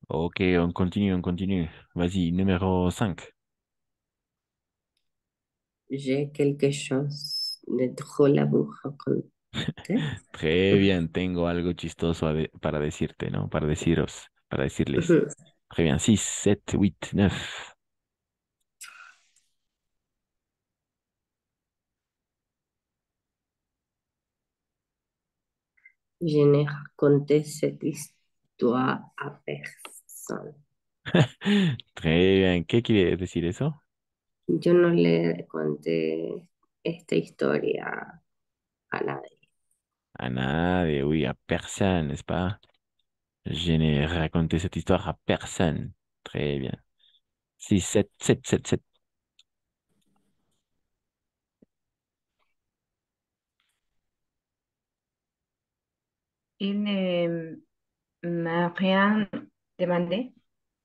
Ok, on continue, on continue. Vas-y, numéro 5. J'ai quelque chose de drôle à vous raconter. Très bien, tengo algo chistoso para decirte, ¿no? Para deciros, para decirles. Mhm. Très bien, 6, 7, 8, 9. Je n'ai raconté cette histoire à personne. Très bien, ¿qué quiere decir eso? Yo no le conté esta historia a nadie. A nadie, oui, à personne, n'est-ce pas? Je n'ai raconté cette histoire à personne. Très bien. 6, 7, 7, 7, 7. Il ne m'a rien demandé.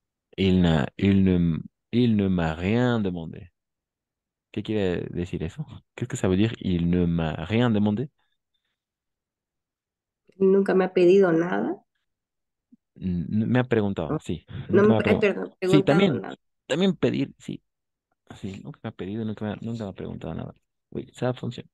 Il ne m'a rien demandé. ¿Qué quiere decir eso? Qu'est-ce que ça veut dire? Il ne m'a rien demandé. Nunca me ha pedido nada. Me ha preguntado, No, sí. no Nunca me ha ay, preguntado. perdón, Sí, preguntado también, nada. también pedir, sí. Sí, nunca me ha pedido, nunca me ha preguntado nada. Oui, ça fonctionne.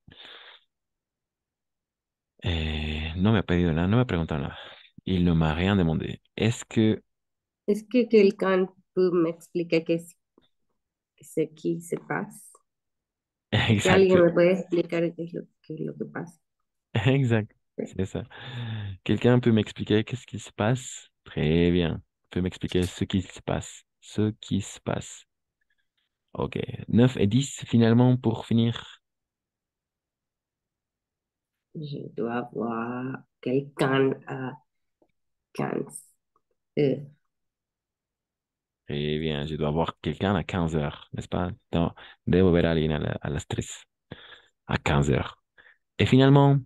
No me ha pedido nada, no me ha preguntado nada. Il ne m'a rien demandé. Est-ce que... Es que quelqu'un peut m'expliquer ce qui se passe. Es que Exact, alguien me puede explicar qué es lo que pasa. exact, c'est ça. Quelqu'un peut m'expliquer qu'est-ce qui se passe? Très bien. Peut m'expliquer ce qui se passe. Ce qui se passe. Ok. 9 et 10 finalement pour finir. Je dois voir quelqu'un à 15 heures. Très bien. Je dois voir quelqu'un à 15 heures, n'est-ce pas? Non, debo ver a alguien a las 3. À 15 heures. Et finalement,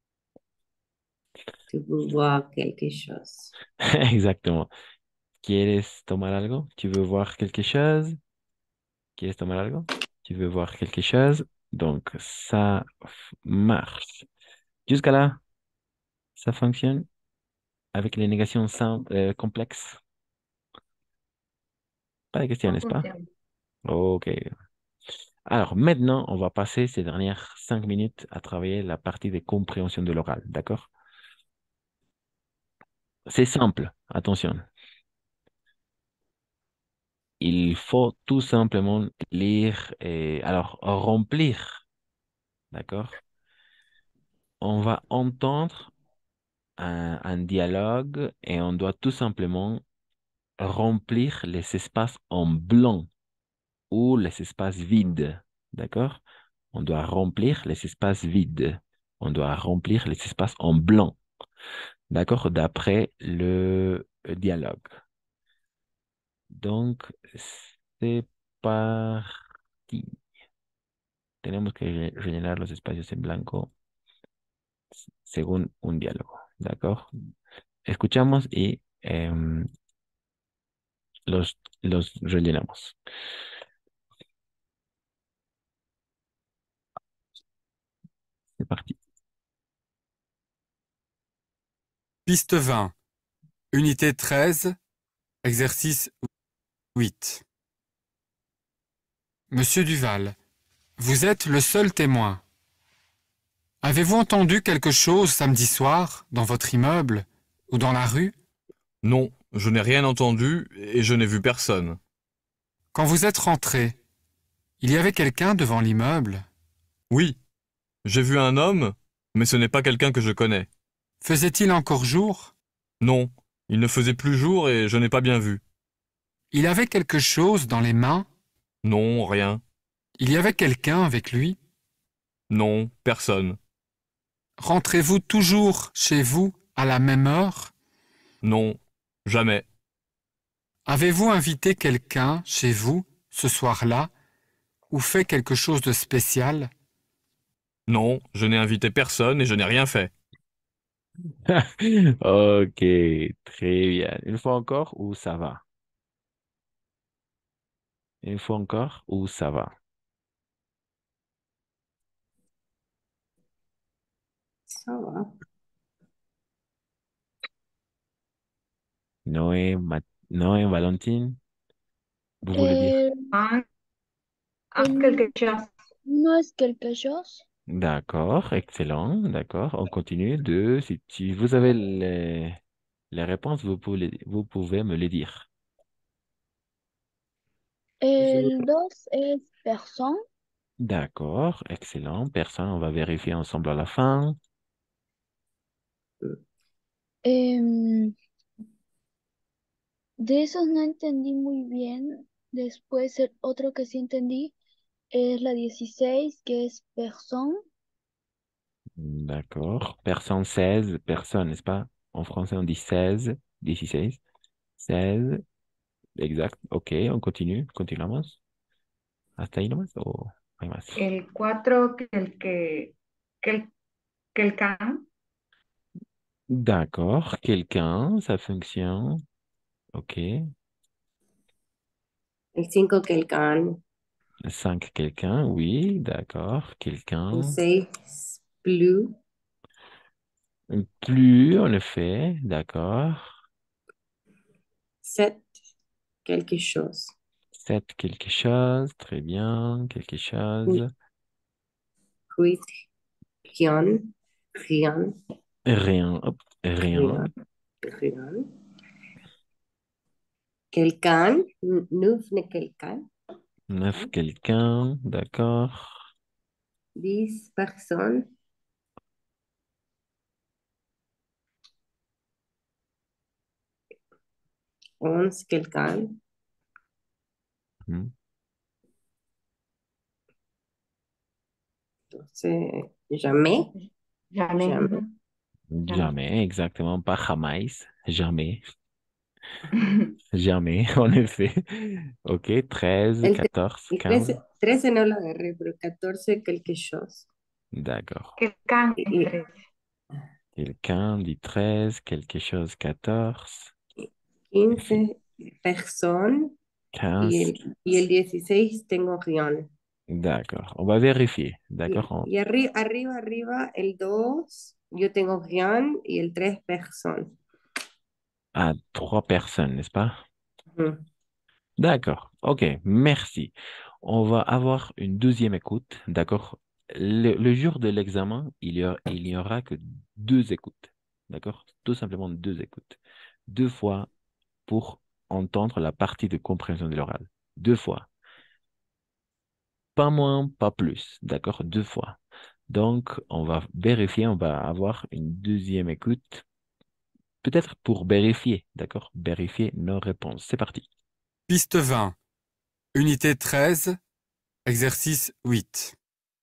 Tu veux voir quelque chose. exactement. ¿Quieres tomar algo? ¿Tu veux voir quelque chose? ¿Quieres tomar algo? ¿Tu veux voir quelque chose? Donc, ça marche. Jusqu'à là, ça fonctionne avec les négations simples, complexes. Pas de question, Ça n'est-ce pas? fonctionne. Ok. Alors, maintenant, on va passer ces dernières 5 minutes à travailler la partie de compréhension de l'oral. D'accord? C'est simple. Attention. Il faut tout simplement lire et alors remplir. D'accord? On va entendre un dialogue et on doit tout simplement remplir les espaces en blanc ou les espaces vides. D'accord? On doit remplir les espaces vides. On doit remplir les espaces en blanc. D'accord? D'après le dialogue. Donc, c'est parti. Tenemos que rellenar los espacios en blanco según un diálogo. ¿De acuerdo? Escuchamos y los rellenamos. C'est parti. Piste 20, unité 13, exercice 8. Monsieur Duval, vous êtes le seul témoin. Avez-vous entendu quelque chose samedi soir, dans votre immeuble ou dans la rue? Non, je n'ai rien entendu et je n'ai vu personne. Quand vous êtes rentré, il y avait quelqu'un devant l'immeuble? Oui, j'ai vu un homme, mais ce n'est pas quelqu'un que je connais. Faisait-il encore jour? Non, il ne faisait plus jour et je n'ai pas bien vu. Il avait quelque chose dans les mains? Non, rien. Il y avait quelqu'un avec lui? Non, personne. Rentrez-vous toujours chez vous à la même heure? Non, jamais. Avez-vous invité quelqu'un chez vous ce soir-là ou fait quelque chose de spécial? Non, je n'ai invité personne et je n'ai rien fait. Ok, très bien. Une fois encore ou ça va? Une fois encore ou ça va? Ça va. Noé, Non, Valentine, vous voulez dire? Un, El quelque chose. no es quelque chose. D'accord, excellent, d'accord. On continue. Deux, si vous avez les réponses, vous pouvez me les dire. El dos es personne. D'accord, excellent. Personne, on va vérifier ensemble à la fin. Em, de esos no entendí muy bien. Después el otro que sí entendí es la 16 que es personne. D'accord. Personne 16, personne, n'est-ce pas? En français, on dit 16, 16, 16, exact. Ok, on continue, continuamos. ¿Hasta ahí nomás o hay más? El 4, quelqu'un. D'accord, quelqu'un, ça fonctionne. Ok. El 5, quelqu'un. 5, quelqu'un, oui, d'accord. El Quelqu'un. 6, plus. Plus, en effet, d'accord. 7, quelque chose. 7, quelque chose, très bien, quelque chose. 8, rien. Rien. Rien, hop, rien. Rien. Rien. Quelqu'un. 9, quelqu'un. 9, quelqu'un, d'accord. 10, personne. 11, quelqu'un. Hmm. 12, jamais. Jamais. Jamais. Jamais, exactement, pas jamais, jamais, jamais, en effet. Ok, 13, El, 14, el 15, 13 no lo agarré, pero 14, quelque chose. d'accord. Quelqu'un. Y- Quelqu'un dit 13, quelque chose 14, 15, personne. 15, Y el 16 tengo rien. d'accord. On va vérifier, d'accord? Y arriba, el 2 yo tengo rien y el 3 personne. À 3 personnes, n'est-ce pas? Ujú. D'accord, ok, merci. On va avoir une deuxième écoute, d'accord? Le jour de l'examen, il n'y aura que 2 écoutes, d'accord? Tout simplement 2 écoutes. 2 fois pour entendre la partie de compréhension de l'oral. 2 fois. Pas moins, pas plus, d'accord? 2 fois. Donc, on va vérifier, on va avoir une deuxième écoute, peut-être pour vérifier, d'accord? Vérifier nos réponses. C'est parti. Piste 20. Unité 13. Exercice 8.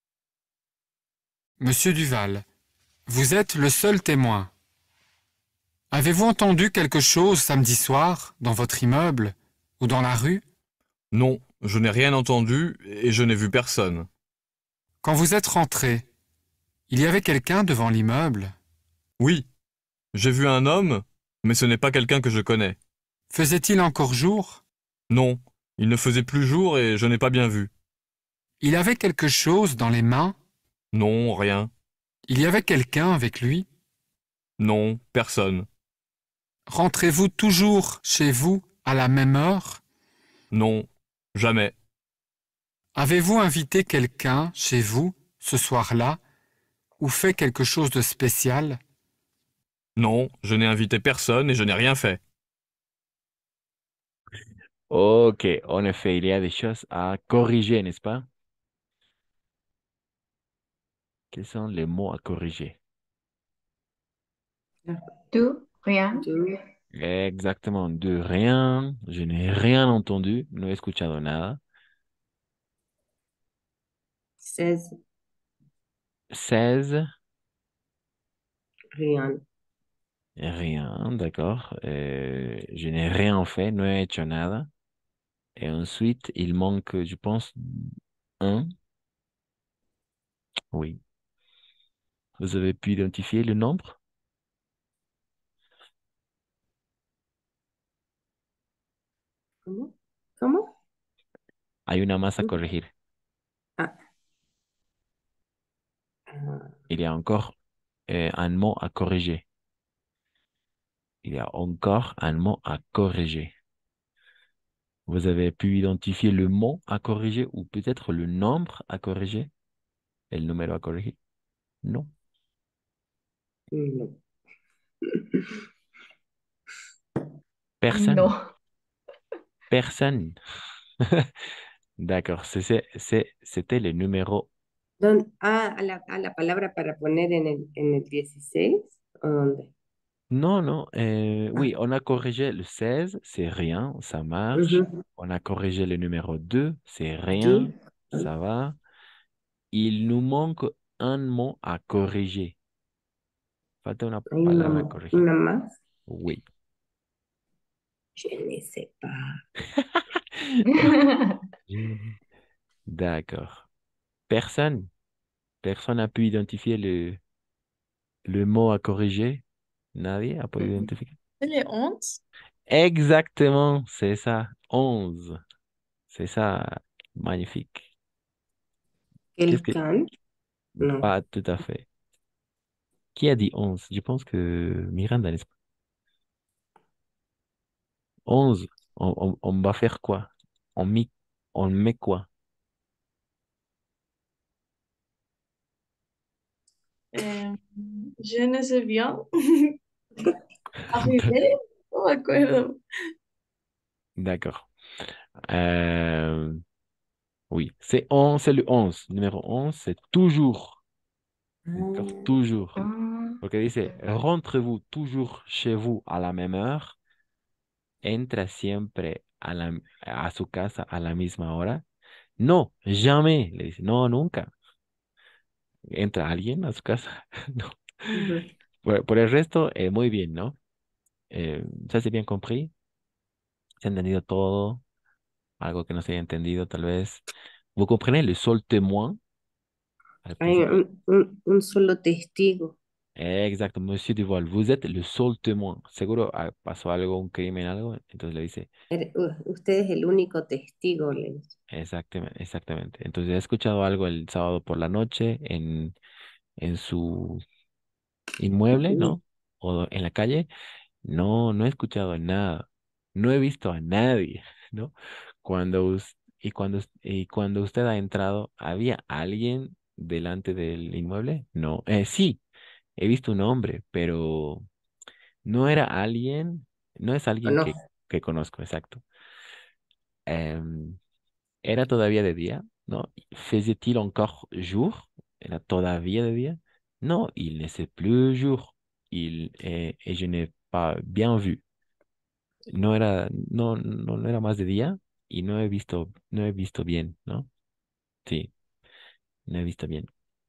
Monsieur Duval, vous êtes le seul témoin. Avez-vous entendu quelque chose samedi soir, dans votre immeuble ou dans la rue? Non, je n'ai rien entendu et je n'ai vu personne. Quand vous êtes rentré, il y avait quelqu'un devant l'immeuble? Oui, j'ai vu un homme, mais ce n'est pas quelqu'un que je connais. Faisait-il encore jour? Non, il ne faisait plus jour et je n'ai pas bien vu. Il avait quelque chose dans les mains? Non, rien. Il y avait quelqu'un avec lui? Non, personne. Rentrez-vous toujours chez vous à la même heure? Non, jamais. Avez-vous invité quelqu'un chez vous ce soir-là ou fait quelque chose de spécial? Non, je n'ai invité personne et je n'ai rien fait. Ok, en effet, il y a des choses à corriger, n'est-ce pas? Quels sont les mots à corriger? Tout, rien. Deux, Exactement, de rien, je n'ai rien entendu, no he escuchado nada. 16, 16, rien. rien, d'accord. Je n'ai rien fait, no he hecho nada. Et ensuite, il manque, je pense, un. Oui. Vous avez pu identifier le nombre? ¿Cómo? ¿Cómo? Hay una más a corregir. Ah, ah, Il y a encore un mot à corriger. Il y a encore un mot à corriger. Vous avez pu identifier le mot à corriger ou peut-être le nombre à corriger, el número à corriger? Non. No. Personne. No. Personne. D'accord. C'était le numéro. A la palabra para poner en el 16, ¿o dónde? Non, non. Ah, Oui, on a corrigé le 16, c'est rien, ça marche. ujú. On a corrigé le numéro 2, c'est rien, Deux. ça va. Il nous manque un mot à corriger. Falta una Hay palabra a una, corregir. una más. Oui. Je ne sais pas. D'accord. Personne. Personne n'a pu identifier le mot à corriger. Nadie a podido identificar. C'est les 11? Exactement, c'est ça. 11. C'est ça. Magnifique. Qu'est-ce El que... can, no. Pas tout à fait. Qui a dit 11? Je pense que Miranda, n'est-ce pas? 11. On va faire quoi? On met, on met quoi? Eh, je ne sais bien. Arrivé? No me acuerdo. D'accord. Euh, oui, c'est 11, c'est le 11. Numéro 11, c'est toujours. D'accord, toujours. Ah, Porque dice, rentrez-vous toujours chez vous à la même heure, entra siempre a su casa a la misma hora. No, jamais. Le dice, no, nunca. ¿Entra alguien a su casa? No. Ujú. Por el resto, muy bien, ¿no? ¿Se hace bien compris? ¿Se ha entendido todo? Algo que no se haya entendido, tal vez. ¿Vous comprenez le seul témoin al Hay principio? un solo testigo. Exacto, Monsieur Duval, vous êtes le seul témoin. Seguro pasó algo, un crimen, algo. Entonces le dice, Usted es el único testigo, le dice. exactamente, exactamente. Entonces he escuchado algo el sábado por la noche en su inmueble, ¿no? O en la calle. No, no he escuchado nada. No he visto a nadie, ¿no? Y cuando usted ha entrado, ¿había alguien delante del inmueble? No. Sí, he visto un hombre, pero no era alguien, no es ¿O alguien no? que conozco, exacto. Em, Era todavía de día, ¿no? Faisait-il encore jour? Era todavía de día. No, il ne fait plus jour. Et je n'ai pas bien vu. No era más de día y no he visto bien, ¿no? Sí, no he visto bien.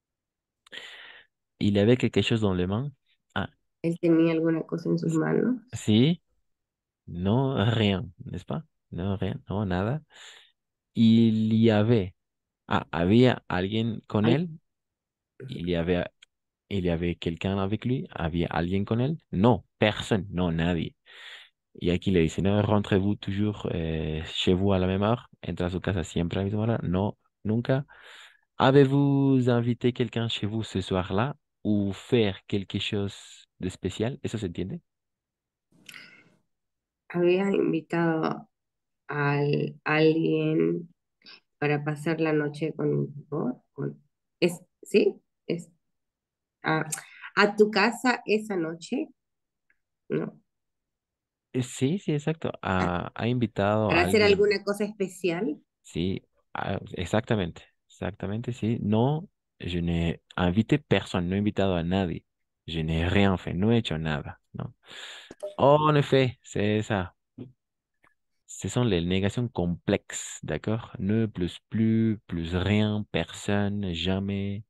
Il avait quelque chose dans les mains. Ah, Él tenía alguna cosa en sus manos. sí, no, rien, n'est-ce pas? No, rien, no, nada. Il y avait, había alguien con Al- él. Il y avait, il y avait quelqu'un avec lui. Había alguien con él. No, personne, no, nadie. Y aquí le dice, no, rentrez-vous toujours chez vous à la même heure. Entra a su casa siempre a la misma hora. No, nunca. Avez-vous invité quelqu'un chez vous ce soir-là ou faire quelque chose de spécial? ¿Eso se entiende? Había invitado a alguien para pasar la noche con vos. ¿Sí? Es, a, a tu casa esa noche, ¿no? Sí, sí, exacto. Ha invitado Para a hacer alguien. alguna cosa especial. Sí, exactamente. Exactamente, sí. No, je n'ai invité personne, no he invitado a nadie. Je n'ai rien fait, no he hecho nada, ¿no? Oh, en effet, c'est ça. Ce sont les négations complexes, d'accord? Ne plus rien, personne, jamais,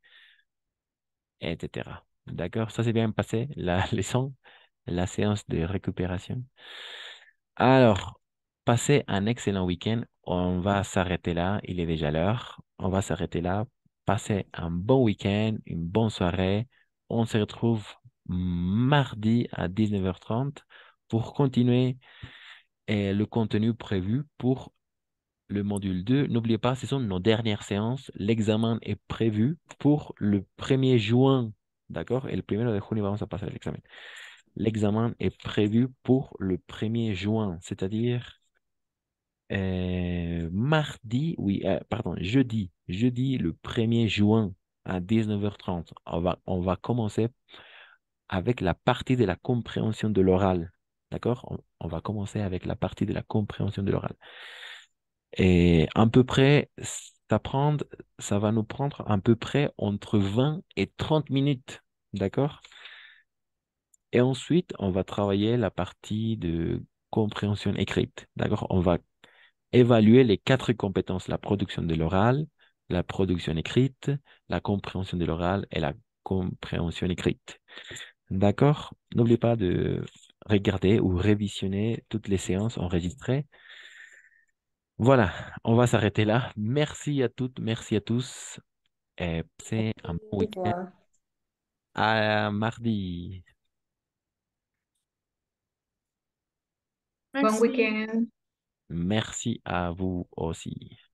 etc. D'accord? Ça s'est bien passé, la leçon, la séance de récupération. Alors, passez un excellent week-end. On va s'arrêter là. Il est déjà l'heure. On va s'arrêter là. Passez un bon week-end, une bonne soirée. On se retrouve mardi à 19h30 pour continuer le contenu prévu pour le module 2. N'oubliez pas, ce sont nos dernières séances. L'examen est prévu pour le 1er juin. D'accord? Et le 1er de junio, vamos a pasar l'examen. L'examen est prévu pour le 1er juin, c'est-à-dire Mardi, oui, pardon, jeudi le 1er juin à 19h30, on va commencer avec la partie de la compréhension de l'oral. D'accord? On va commencer avec la partie de la compréhension de l'oral. Et à peu près, ça va nous prendre à peu près entre 20 et 30 minutes. D'accord? Et ensuite, on va travailler la partie de compréhension écrite. D'accord? On va évaluer les 4 compétences, la production de l'oral, la production écrite, la compréhension de l'oral et la compréhension écrite. D'accord? N'oubliez pas de regarder ou révisionner toutes les séances enregistrées. Voilà, on va s'arrêter là. Merci à toutes, merci à tous. Et c'est un bon Au week-end. revoir. À mardi. Bon Merci. week-end. Merci à vous aussi.